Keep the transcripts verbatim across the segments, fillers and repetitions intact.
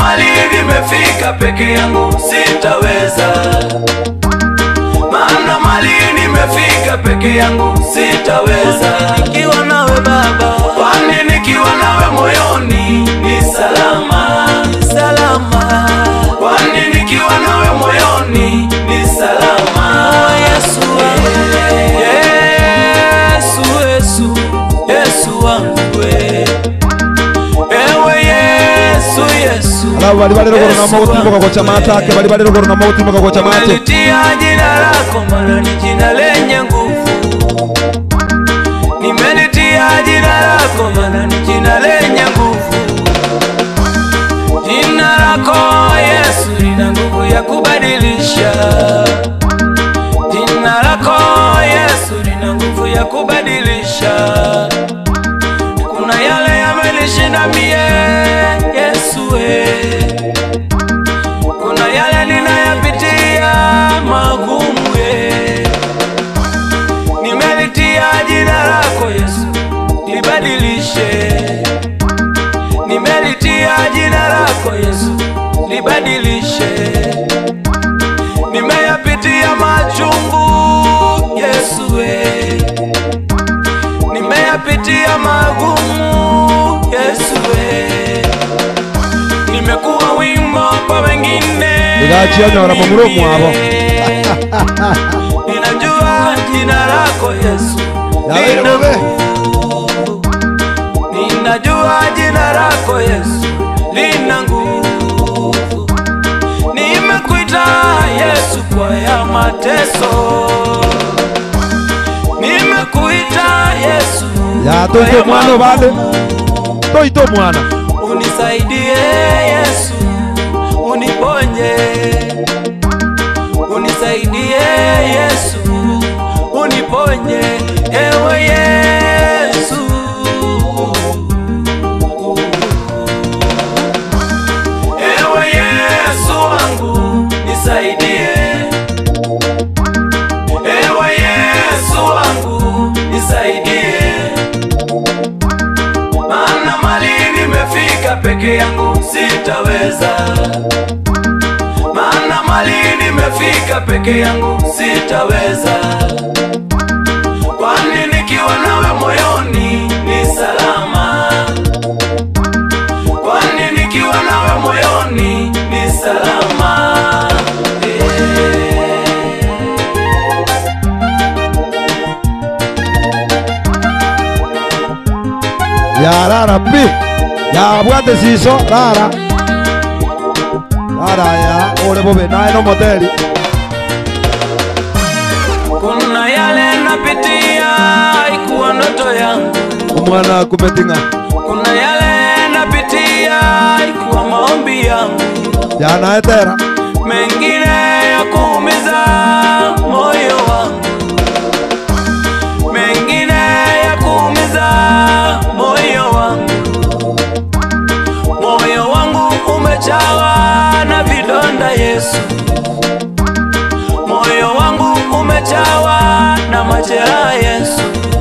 mali nimefika peke yangu sitaweza. Maana mali nimefika peke yangu sitaweza. Nikiwa nawe Baba, kwani nikiwa nawe moyoni ni salama, ni salama. Kwani nikiwa nawe moyoni ni salama. Oh, Yesu wangu, Yesu, Yesu, Yesu wangu we. Ewe Yesu, Yesu. Ala bali bali rogoro na mauti mboka kwa chama atake, bali bali rogoro na mauti mboka kwa chama atake. Nimelitia jina lako maana ni jina lenye nguvu. Nimelitia jina lako maana ni jina lenye nguvu. Jina lako Yesu lina nguvu ya kubadilisha. Jina lako Yesu lina nguvu ya kubadilisha. Kuna yale yamenishinda mie Yesu we. Kuna yale ninayapitia magumu we. Nimelitia jina lako Yesu libadilishe. Nimelitia jina lako Yesu libadilishe. Nimeyapitia machungu Yesu we. Nimeyapitia magumu Yesu we. Nimekuwa wimbo kwa wengine. Nigachia nyora mamuromu hapo. Ninajua jina lako Yesu lina nguvu. Ninajua jina lako Yesu lina nguvu. Nimekuita Yesu kwa ya mateso. Nimekuita Yesu ya toto mwana bade. Toito mwana. Unisaidie Yesu, uniponye. Unisaidie Yesu, uniponye. Ewe Yesu. Ewe Yesu wangu nisaidie. Ewe Yesu wangu nisaidie. Maana mali nimefika peke yangu sitaweza. Maana mali nimefika peke yangu sitaweza. Kwani nikiwa nawe moyoni ni salama. Kwani nikiwa nawe moyoni ni salama. Ya rara pi. Ya bwate siso rara. Rara ya ole bobe na eno moteli. Kuna yale napitia ikuwa ndoto yangu. Mwana kumetinga. Kuna yale napitia ikuwa maombi yangu. Ya na etera. Mengine ya kuumiza moyo wangu. Mengine ya kuumiza moyo wangu. Moyo wangu umejawa na vidonda Yesu. Moyo wangu umejawa na majeraha Yesu.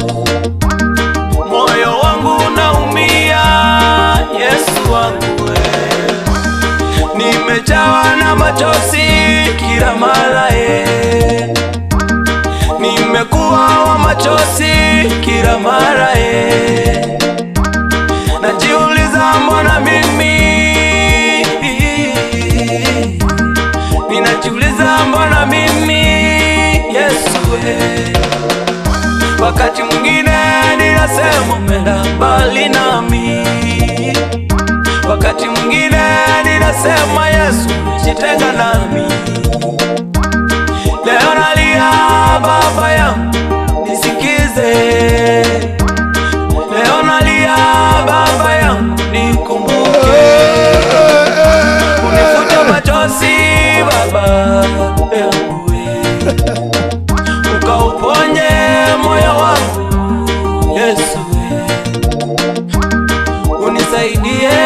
Moyo wangu naumia Yesu wangu we. Nimejawa na machozi kila mara ye. Nimekuwa wa machozi kila mara ye. Najiuliza mbona mimi. Ninajiuliza mbona mimi Yesu we. Wakati mwingine ninasema umeenda mbali nami. Wakati mwingine ninasema Yesu jitenga nami. Leo nalia Baba yangu nisikize. Leo nalia Baba yangu nikumbuke. Unifute machozi Baba yangu we. Ukauponye moyo wangu Yesu we. Unisaidie